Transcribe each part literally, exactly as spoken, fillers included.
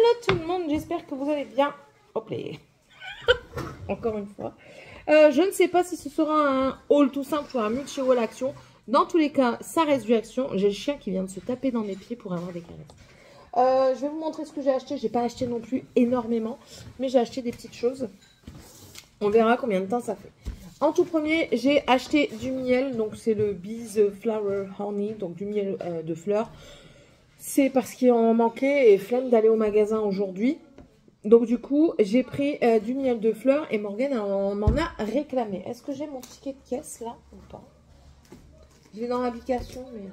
tout le monde, j'espère que vous allez bien. Hop là. Encore une fois. Euh, je ne sais pas si ce sera un haul tout simple ou un multi-haul action. Dans tous les cas, ça reste du action. J'ai le chien qui vient de se taper dans mes pieds pour avoir des caresses. Euh, je vais vous montrer ce que j'ai acheté. J'ai pas acheté non plus énormément, mais j'ai acheté des petites choses. On verra combien de temps ça fait. En tout premier, j'ai acheté du miel. Donc c'est le Bees Flower Honey, donc du miel euh, de fleurs. C'est parce qu'il en manquait et flemme d'aller au magasin aujourd'hui. Donc du coup, j'ai pris euh, du miel de fleurs et Morgane m'en a réclamé. Est-ce que j'ai mon ticket de caisse là ou pas? Je l'ai dans l'application, mais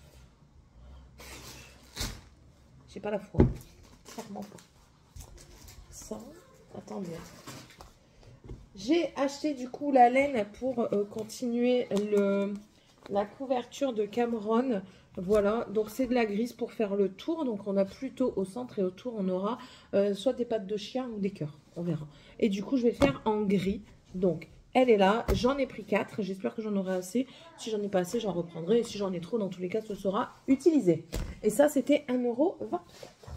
j'ai pas la foi. Clairement pas. Ça, attendez. J'ai acheté du coup la laine pour euh, continuer le, la couverture de Cameron. Voilà, donc c'est de la grise pour faire le tour. Donc on a plutôt au centre et autour, on aura euh, soit des pattes de chien ou des cœurs. On verra. Et du coup, je vais le faire en gris. Donc, elle est là. J'en ai pris quatre. J'espère que j'en aurai assez. Si j'en ai pas assez, j'en reprendrai. Et si j'en ai trop, dans tous les cas, ce sera utilisé. Et ça, c'était un euro vingt-quatre.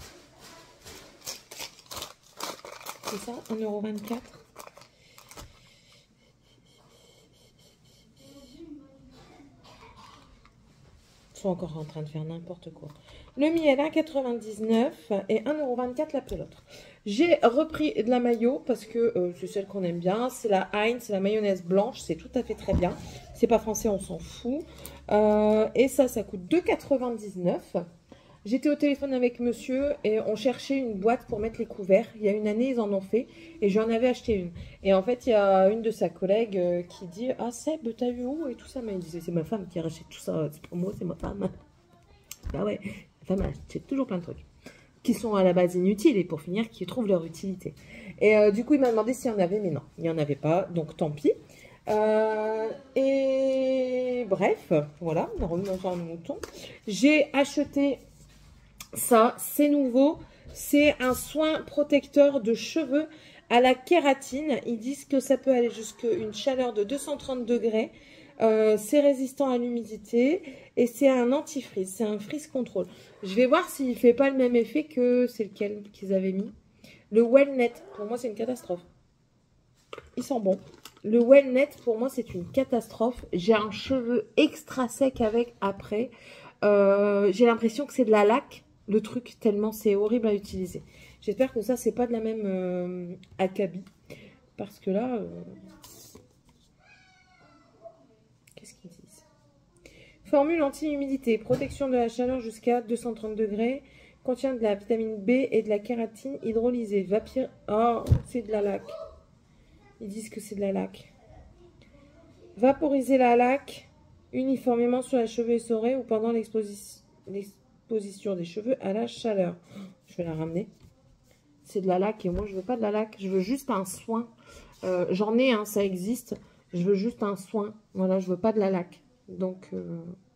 C'est ça, un euro vingt-quatre. Sont encore en train de faire n'importe quoi. Le miel à un euro quatre-vingt-dix-neuf et un euro vingt-quatre la pelote. J'ai repris de la mayo parce que euh, c'est celle qu'on aime bien. C'est la Heinz, c'est la mayonnaise blanche. C'est tout à fait très bien. C'est pas français, on s'en fout. Euh, et ça, ça coûte deux euros quatre-vingt-dix-neuf. J'étais au téléphone avec monsieur et on cherchait une boîte pour mettre les couverts. Il y a une année, ils en ont fait et j'en avais acheté une. Et en fait, il y a une de sa collègues euh, qui dit « Ah Seb, t'as vu où ?» et tout ça. Mais elle disait « C'est ma femme qui a racheté tout ça, c'est pour moi, c'est ma femme. » Bah ouais, la femme achète toujours plein de trucs qui sont à la base inutiles et pour finir, qui trouvent leur utilité. Et euh, du coup, il m'a demandé s'il y en avait, mais non, il n'y en avait pas, donc tant pis. Euh, et bref, voilà, on remet sur le mouton. J'ai acheté... Ça, c'est nouveau. C'est un soin protecteur de cheveux à la kératine. Ils disent que ça peut aller jusqu'à une chaleur de deux cent trente degrés. Euh, c'est résistant à l'humidité. Et c'est un anti-frizz. C'est un frizz control. Je vais voir s'il ne fait pas le même effet que c'est lequel qu'ils avaient mis. Le Wellnet, pour moi, c'est une catastrophe. Ils sont bons. Le Wellnet, pour moi, c'est une catastrophe. J'ai un cheveu extra sec avec après. Euh, J'ai l'impression que c'est de la laque. Le truc, tellement c'est horrible à utiliser. J'espère que ça, c'est pas de la même euh, acabit. Parce que là... Euh... Qu'est-ce qu'ils disent? Formule anti-humidité. Protection de la chaleur jusqu'à deux cent trente degrés. Contient de la vitamine B et de la kératine hydrolysée. Vapir... Oh, c'est de la laque. Ils disent que c'est de la laque. Vaporiser la laque uniformément sur les cheveux essorés ou pendant l'exposition... Position des cheveux à la chaleur. Je vais la ramener. C'est de la laque et moi je veux pas de la laque. Je veux juste un soin. Euh, J'en ai, hein, ça existe. Je veux juste un soin. Voilà, je veux pas de la laque. Donc, euh...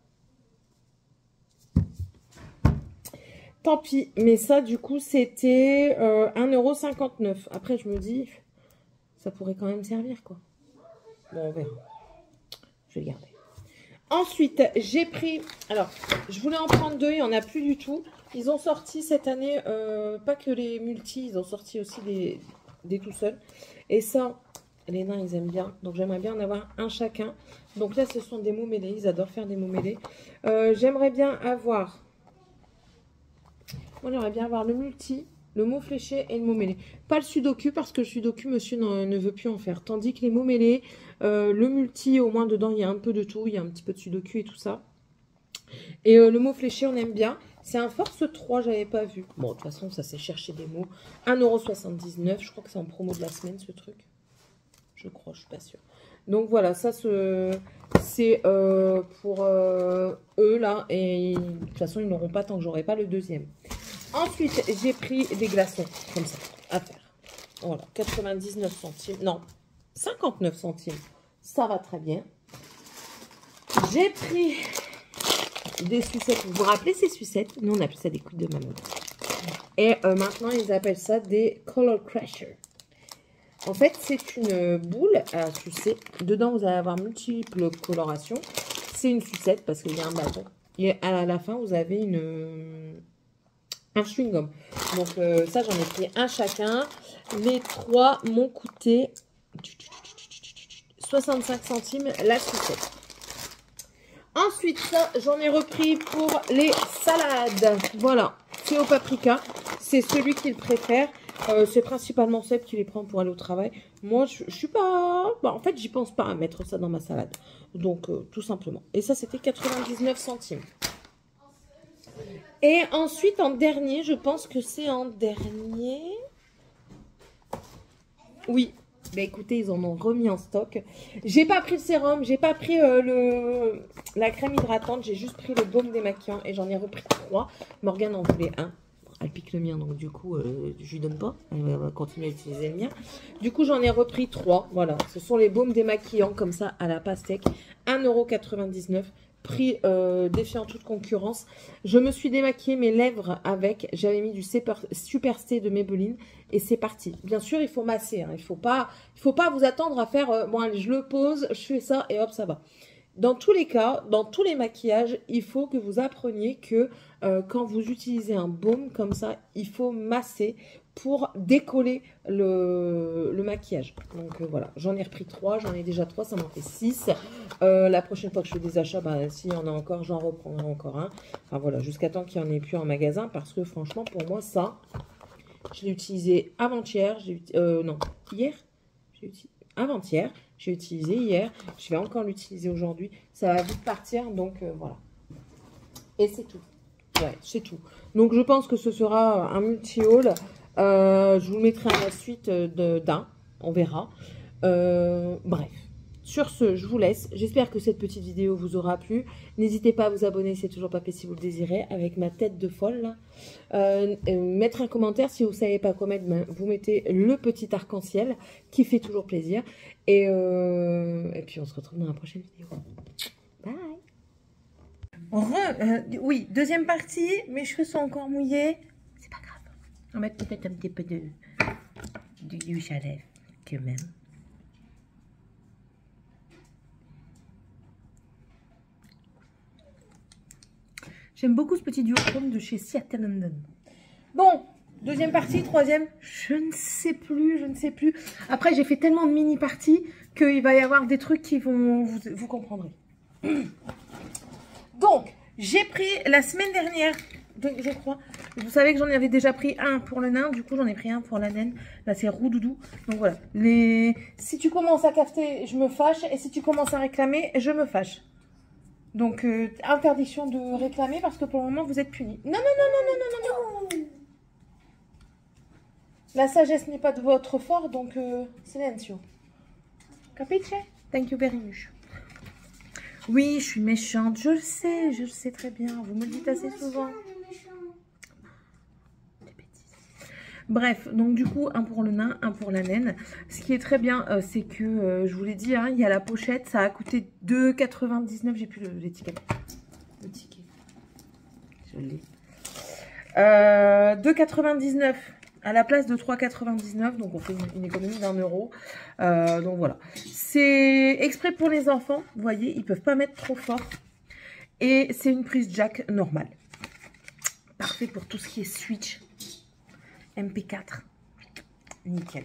tant pis. Mais ça, du coup, c'était euh, un euro cinquante-neuf. Après, je me dis, ça pourrait quand même servir, quoi. Bon, on verra. Je vais le garder. Ensuite, j'ai pris... Alors, je voulais en prendre deux, il n'y en a plus du tout. Ils ont sorti cette année, euh, pas que les multis, ils ont sorti aussi des, des tout seuls. Et ça, les nains, ils aiment bien. Donc, j'aimerais bien en avoir un chacun. Donc là, ce sont des mots mêlés. Ils adorent faire des mots mêlés. Euh, j'aimerais bien avoir... Moi, j'aimerais bien avoir le multi, le mot fléché et le mot mêlé. Pas le sudoku, parce que le sudoku, monsieur ne veut plus en faire. Tandis que les mots mêlés... Euh, le multi, au moins dedans, il y a un peu de tout. Il y a un petit peu de sudoku et tout ça. Et euh, le mot fléché, on aime bien. C'est un force trois, j'avais pas vu. Bon, de toute façon, ça c'est chercher des mots. un euro soixante-dix-neuf. Je crois que c'est en promo de la semaine, ce truc. Je crois, je suis pas sûre. Donc voilà, ça c'est euh, pour euh, eux, là. Et de toute façon, ils n'auront pas tant que j'aurai pas le deuxième. Ensuite, j'ai pris des glaçons, comme ça, à faire. Voilà, quatre-vingt-dix-neuf centimes. Non, cinquante-neuf centimes, ça va très bien. J'ai pris des sucettes. Vous vous rappelez ces sucettes? Nous, on appelle ça des coups de maman. Et euh, maintenant, ils appellent ça des Color Crusher. En fait, c'est une boule à sucer. Dedans, vous allez avoir multiples colorations. C'est une sucette parce qu'il y a un bâton. Et à la fin, vous avez une, un chewing-gum. Donc euh, ça, j'en ai pris un chacun. Les trois m'ont coûté soixante-cinq centimes la sucette. Ensuite, ça, j'en ai repris pour les salades. Voilà, c'est au paprika. C'est celui qu'il préfère. Euh, c'est principalement Seb qui les prend pour aller au travail. Moi, je, je suis pas... Bah, en fait, j'y pense pas à mettre ça dans ma salade. Donc, euh, tout simplement. Et ça, c'était quatre-vingt-dix-neuf centimes. Et ensuite, en dernier, je pense que c'est en dernier... Oui. Bah écoutez, ils en ont remis en stock. J'ai pas pris le sérum, j'ai pas pris euh, le la crème hydratante, j'ai juste pris le baume démaquillant et j'en ai repris trois. Morgane en voulait un. Elle pique le mien, donc du coup, euh, je lui donne pas. Elle va continuer à utiliser le mien. Du coup, j'en ai repris trois. Voilà, ce sont les baumes démaquillants comme ça à la pastèque. un euro quatre-vingt-dix-neuf. Prix euh, défiant toute concurrence. Je me suis démaquillé mes lèvres avec. J'avais mis du Super, Super Stay de Maybelline. Et c'est parti. Bien sûr, il faut masser. Hein. Il ne faut pas, il faut pas vous attendre à faire... Euh, bon, allez, je le pose, je fais ça et hop, ça va. Dans tous les cas, dans tous les maquillages, il faut que vous appreniez que euh, quand vous utilisez un baume comme ça, il faut masser pour décoller le, le maquillage. Donc euh, voilà, j'en ai repris trois, j'en ai déjà trois, ça m'en fait six. Euh, la prochaine fois que je fais des achats, bah, s'il y en a encore, j'en reprendrai encore un. Enfin voilà, jusqu'à temps qu'il n'y en ait plus en magasin, parce que franchement, pour moi, ça, je l'ai utilisé avant-hier, euh, non, hier, j'ai utilisé avant-hier, j'ai utilisé hier, je vais encore l'utiliser aujourd'hui, ça va vite partir, donc euh, voilà. Et c'est tout. Ouais, c'est tout. Donc je pense que ce sera un multi-haul. Euh, je vous mettrai à la suite d'un, on verra. Euh, bref. Sur ce, je vous laisse. J'espère que cette petite vidéo vous aura plu. N'hésitez pas à vous abonner si c'est toujours pas fait si vous le désirez, avec ma tête de folle. Là. Euh, euh, mettre un commentaire si vous ne savez pas quoi mettre, ben, vous mettez le petit arc-en-ciel qui fait toujours plaisir. Et, euh, et puis on se retrouve dans la prochaine vidéo. Bye. Re, euh, oui, deuxième partie. Mes cheveux sont encore mouillés. C'est pas grave. On va mettre peut-être un petit peu de, de douche à lèvres quand même. J'aime beaucoup ce petit duochrome de chez Seattle London. Bon, deuxième partie, troisième, je ne sais plus, je ne sais plus. Après, j'ai fait tellement de mini-parties qu'il va y avoir des trucs qui vont... Vous, vous comprendrez. Donc, j'ai pris la semaine dernière, je crois. Vous savez que j'en avais déjà pris un pour le nain. Du coup, j'en ai pris un pour la naine. Là, c'est Roudoudou. Donc, voilà. Les... Si tu commences à cafeter, je me fâche. Et si tu commences à réclamer, je me fâche. Donc, euh, interdiction de réclamer parce que pour le moment, vous êtes punis. Non, non, non, non, non, non, non, non. La sagesse n'est pas de votre fort, donc euh, silencio. Capiche? Thank you very much. Oui, je suis méchante, je le sais, je le sais très bien. Vous me le dites assez souvent. Bref, donc du coup, un pour le nain, un pour la naine. Ce qui est très bien, euh, c'est que, euh, je vous l'ai dit, hein, il y a la pochette, ça a coûté deux quatre-vingt-dix-neuf, j'ai plus l'étiquette. Le ticket. Je l'ai. Euh, deux quatre-vingt-dix-neuf à la place de trois quatre-vingt-dix-neuf, donc on fait une, une économie d'un euro. Euh, donc voilà. C'est exprès pour les enfants, vous voyez, ils ne peuvent pas mettre trop fort. Et c'est une prise jack normale. Parfait pour tout ce qui est switch. M P quatre. Nickel.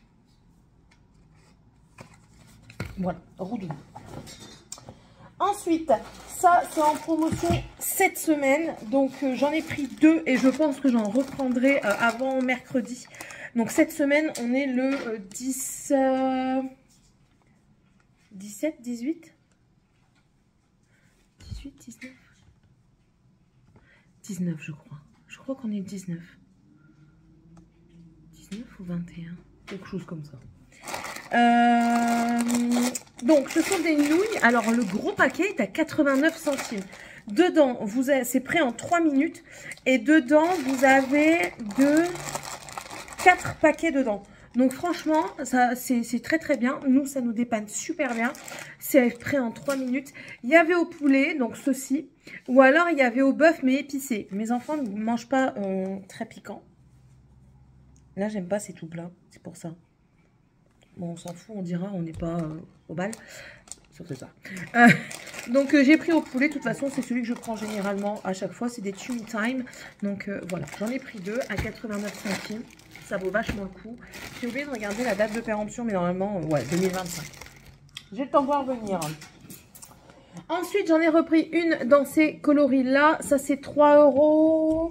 Voilà, Roudou. Ensuite, ça c'est en promotion cette semaine. Donc euh, j'en ai pris deux et je pense que j'en reprendrai euh, avant mercredi. Donc cette semaine, on est le euh, dix, euh, dix-sept, dix-huit, dix-huit, dix-neuf. dix-neuf, je crois. Je crois qu'on est le dix-neuf. dix-neuf ou vingt et un, quelque chose comme ça. Euh, donc, ce sont des nouilles. Alors, le gros paquet est à quatre-vingt-neuf centimes. Dedans, vous c'est prêt en trois minutes. Et dedans, vous avez deux, quatre paquets dedans. Donc, franchement, ça c'est très très bien. Nous, ça nous dépanne super bien. C'est prêt en trois minutes. Il y avait au poulet, donc ceci. Ou alors, il y avait au bœuf, mais épicé. Mes enfants ne mangent pas euh, très piquant. Là, j'aime pas, c'est tout plat. C'est pour ça. Bon, on s'en fout, on dira, on n'est pas euh, au bal. surtout ça. Euh, donc, euh, j'ai pris au poulet. De toute façon, c'est celui que je prends généralement à chaque fois. C'est des Tummy Time. Donc, euh, voilà. J'en ai pris deux à quatre-vingt-neuf centimes. Ça vaut vachement le coup. J'ai oublié de regarder la date de péremption, mais normalement, euh, ouais, deux mille vingt-cinq. J'ai le temps de voir venir. Ensuite, j'en ai repris une dans ces coloris-là. Ça, c'est trois euros.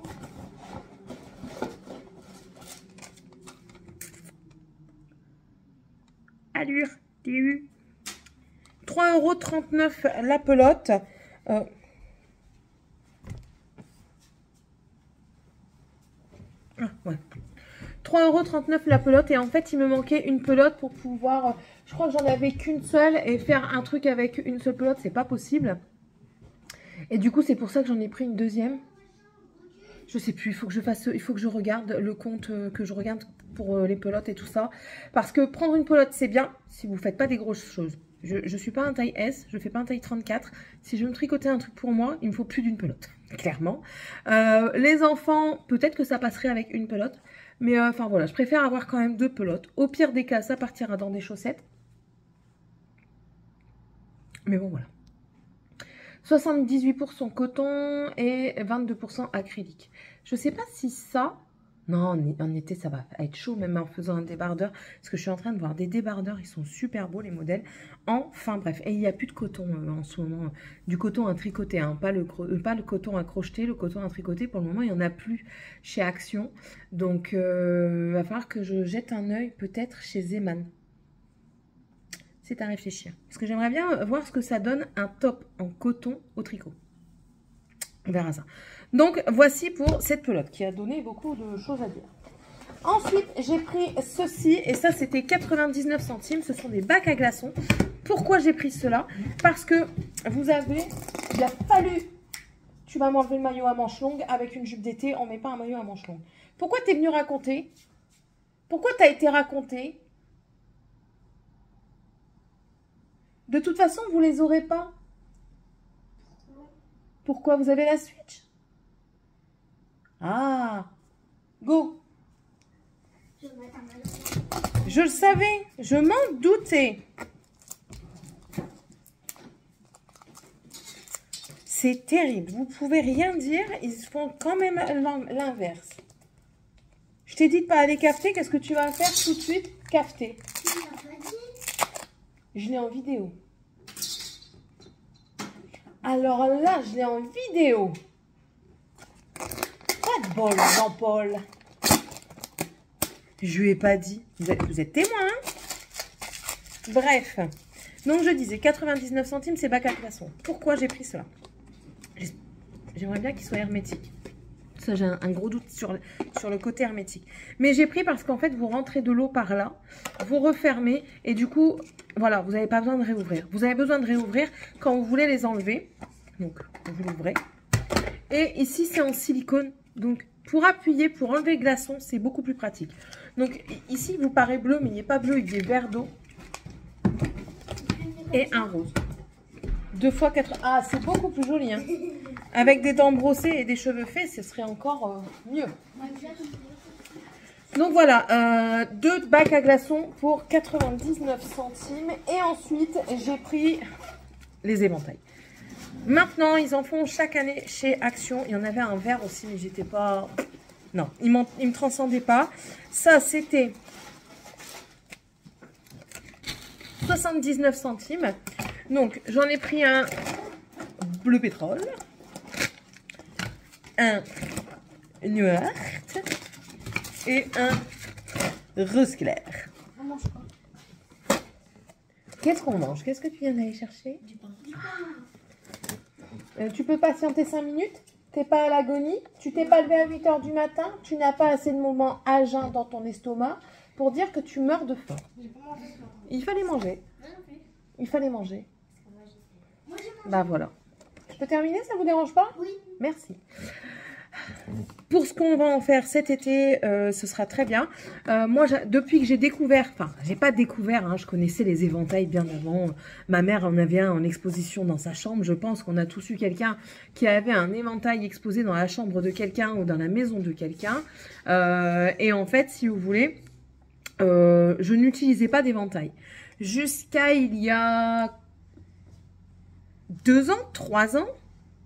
Allure, T U. trois euros trente-neuf la pelote. Euh... Ah, ouais. trois euros trente-neuf la pelote. Et en fait, il me manquait une pelote pour pouvoir... Euh, je crois que j'en avais qu'une seule. Et faire un truc avec une seule pelote, c'est pas possible. Et du coup, c'est pour ça que j'en ai pris une deuxième. Je sais plus, il faut que je fasse, il faut que je regarde le compte, euh, que je regarde pour euh, les pelotes et tout ça. Parce que prendre une pelote, c'est bien si vous faites pas des grosses choses. Je ne suis pas un taille S, je fais pas un taille trente-quatre. Si je veux me tricoter un truc pour moi, il me faut plus d'une pelote, clairement. Euh, les enfants, peut-être que ça passerait avec une pelote. Mais euh, enfin voilà, je préfère avoir quand même deux pelotes. Au pire des cas, ça partira dans des chaussettes. Mais bon, voilà. soixante-dix-huit pour cent coton et vingt-deux pour cent acrylique. Je sais pas si ça... Non, en été, ça va être chaud, même en faisant un débardeur. Parce que je suis en train de voir des débardeurs. Ils sont super beaux, les modèles. Enfin, bref. Et il n'y a plus de coton euh, en ce moment. Du coton à tricoter, hein, pas, le, euh, pas le coton à crocheter. Le coton à tricoter, pour le moment, il n'y en a plus chez Action. Donc, il euh, va falloir que je jette un œil, peut-être, chez Zeman. C'est à réfléchir. Parce que j'aimerais bien voir ce que ça donne un top en coton au tricot. On verra ça. Donc, voici pour cette pelote qui a donné beaucoup de choses à dire. Ensuite, j'ai pris ceci. Et ça, c'était quatre-vingt-dix-neuf centimes. Ce sont des bacs à glaçons. Pourquoi j'ai pris cela? Parce que vous avez... Il a fallu... Tu vas m'enlever le maillot à manches longues. Avec une jupe d'été, on ne met pas un maillot à manches longues. Pourquoi tu es venu raconter? Pourquoi tu as été raconté? De toute façon, vous les aurez pas. Pourquoi? Vous avez la Switch? Ah, go. Je le savais, je m'en doutais. C'est terrible, vous pouvez rien dire, ils font quand même l'inverse. Je t'ai dit de pas aller cafeter, qu'est-ce que tu vas faire tout de suite? Cafeter. Je l'ai en vidéo. Alors là, je l'ai en vidéo. Pas de bol, Jean-Paul. Je lui ai pas dit. Vous êtes, vous êtes témoin, hein? Bref. Donc, je disais quatre-vingt-dix-neuf centimes, c'est bac à glaçons. Pourquoi j'ai pris cela? J'aimerais bien qu'il soit hermétique. Ça, j'ai un, un gros doute sur, sur le côté hermétique. Mais j'ai pris parce qu'en fait, vous rentrez de l'eau par là, vous refermez et du coup, voilà, vous n'avez pas besoin de réouvrir. Vous avez besoin de réouvrir quand vous voulez les enlever. Donc, vous l'ouvrez. Et ici, c'est en silicone. Donc, pour appuyer, pour enlever le glaçon, c'est beaucoup plus pratique. Donc, ici, il vous paraît bleu, mais il n'est pas bleu, il est vert d'eau. Et un rose. Deux fois quatre... Ah, c'est beaucoup plus joli, hein. Avec des dents brossées et des cheveux faits, ce serait encore euh, mieux. Donc voilà, euh, deux bacs à glaçons pour quatre-vingt-dix-neuf centimes. Et ensuite, j'ai pris les éventails. Maintenant, ils en font chaque année chez Action. Il y en avait un vert aussi, mais j'étais pas... Non, il ne me transcendait pas. Ça, c'était soixante-dix-neuf centimes. Donc, j'en ai pris un bleu pétrole. Un noir et un rose clair. On mange quoi? Qu'est-ce qu'on mange? Qu'est-ce que tu viens d'aller chercher? Du pain. Euh, tu peux patienter cinq minutes? T'es pas à l'agonie? Tu t'es pas levé à huit heures du matin? Tu n'as pas assez de moments à jeun dans ton estomac pour dire que tu meurs de faim. Il fallait manger. Il fallait manger. Bah voilà. Je peux terminer, ça vous dérange pas? Oui. Merci. Pour ce qu'on va en faire cet été, euh, ce sera très bien. Euh, moi, depuis que j'ai découvert, enfin, j'ai pas découvert, hein, je connaissais les éventails bien avant. Ma mère en avait un en exposition dans sa chambre. Je pense qu'on a tous eu quelqu'un qui avait un éventail exposé dans la chambre de quelqu'un ou dans la maison de quelqu'un. Euh, et en fait, si vous voulez, euh, je n'utilisais pas d'éventail. Jusqu'à il y a deux ans, trois ans,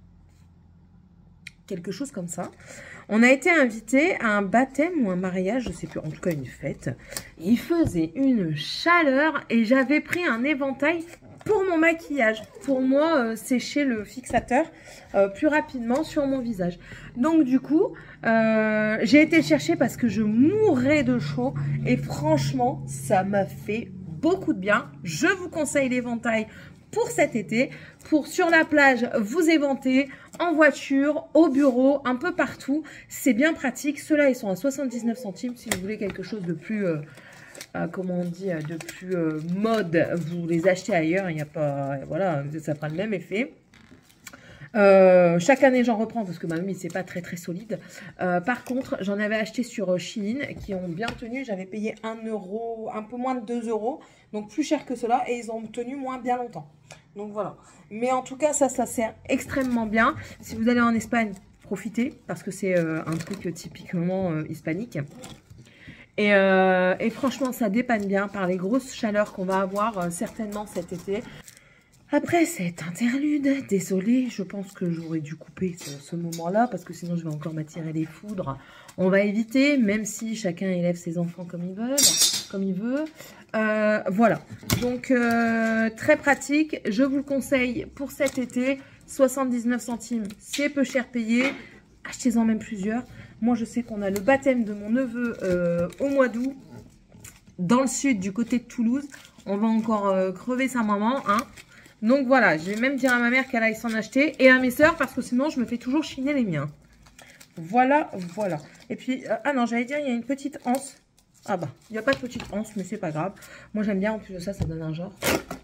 quelque chose comme ça. On a été invité à un baptême ou un mariage, je sais plus, en tout cas une fête. Il faisait une chaleur et j'avais pris un éventail pour mon maquillage, pour moi euh, sécher le fixateur euh, plus rapidement sur mon visage. Donc du coup, euh, j'ai été chercher parce que je mourais de chaud et franchement, ça m'a fait beaucoup de bien. Je vous conseille l'éventail pour cet été, pour sur la plage vous éventer, en voiture, au bureau, un peu partout. C'est bien pratique. Ceux-là, ils sont à soixante-dix-neuf centimes si vous voulez quelque chose de plus... Euh, Euh, comment on dit, de plus euh, mode, vous les achetez ailleurs, il n'y a pas, voilà, ça fera le même effet. Euh, chaque année j'en reprends parce que ma mamie c'est pas très très solide. Euh, par contre j'en avais acheté sur Shein qui ont bien tenu, j'avais payé un euro, un peu moins de deux euros, donc plus cher que cela et ils ont tenu moins bien longtemps. Donc voilà, mais en tout cas ça, ça sert extrêmement bien. Si vous allez en Espagne, profitez parce que c'est euh, un truc typiquement euh, hispanique. Et, euh, et franchement, ça dépanne bien par les grosses chaleurs qu'on va avoir euh, certainement cet été. Après cet interlude, désolée, je pense que j'aurais dû couper ce, ce moment-là parce que sinon je vais encore m'attirer les foudres. On va éviter, même si chacun élève ses enfants comme il veut. Comme il veut. Euh, voilà, donc euh, très pratique. Je vous le conseille pour cet été. soixante-dix-neuf centimes, c'est peu cher payé. Achetez-en même plusieurs. Moi, je sais qu'on a le baptême de mon neveu euh, au mois d'août, dans le sud, du côté de Toulouse. On va encore euh, crever sa maman, hein. Donc voilà, je vais même dire à ma mère qu'elle aille s'en acheter. Et à mes sœurs, parce que sinon, je me fais toujours chiner les miens. Voilà, voilà. Et puis, euh, ah non, j'allais dire, il y a une petite anse. Ah bah, il n'y a pas de petite anse, mais c'est pas grave. Moi, j'aime bien, en plus de ça, ça donne un genre.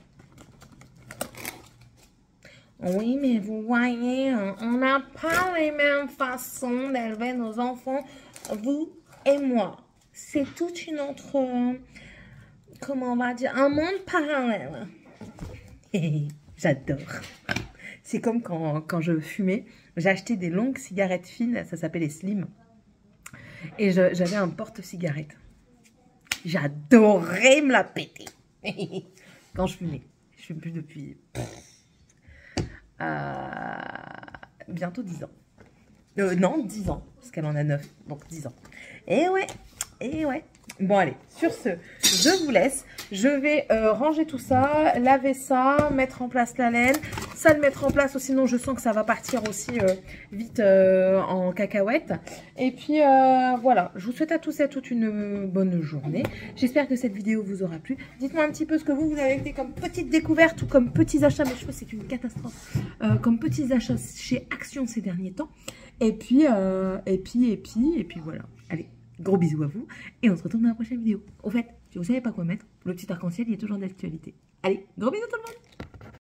Oui, mais vous voyez, on n'a pas les mêmes façons d'élever nos enfants, vous et moi. C'est toute une autre, euh, comment on va dire, un monde parallèle. J'adore. C'est comme quand, quand je fumais, j'ai acheté des longues cigarettes fines, ça s'appelle les Slim. Et j'avais un porte-cigarette. J'adorais me la péter. Quand je fumais. Je fume plus depuis... Euh, bientôt dix ans. Euh, non, dix ans, parce qu'elle en a neuf, donc dix ans. Et ouais, et ouais. Bon, allez, sur ce, je vous laisse. Je vais euh, ranger tout ça, laver ça, mettre en place la laine. Ça, le mettre en place, sinon je sens que ça va partir aussi euh, vite euh, en cacahuète. Et puis, euh, voilà, je vous souhaite à tous et à toutes une bonne journée. J'espère que cette vidéo vous aura plu. Dites-moi un petit peu ce que vous, vous avez fait comme petite découverte ou comme petits achats. Mes cheveux, c'est une catastrophe. Euh, comme petits achats chez Action ces derniers temps. Et puis, euh, et puis, et puis, et puis voilà. Allez. Gros bisous à vous et on se retrouve dans la prochaine vidéo. Au fait, si vous savez pas quoi mettre, le petit arc-en-ciel il est toujours d'actualité. Allez, gros bisous tout le monde!